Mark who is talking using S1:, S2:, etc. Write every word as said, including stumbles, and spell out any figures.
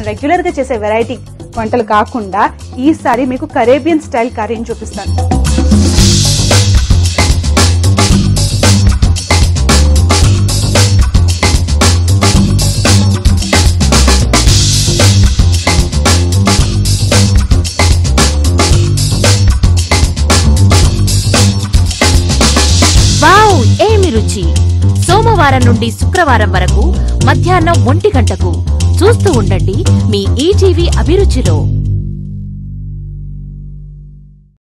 S1: Regular గా చేసే variety వంటలు కాకుండా ఈసారి మీకు కరేబియన్ స్టైల్ కర్రీని చూపిస్తాను.
S2: వావ్, ఏమి రుచి! సోమవారం నుండి శుక్రవారం వరకు మధ్యాహ్నం ఒంటి గంటకు చూస్తూ ఉండండి మీ ఈటీవీ అభిరుచిలో.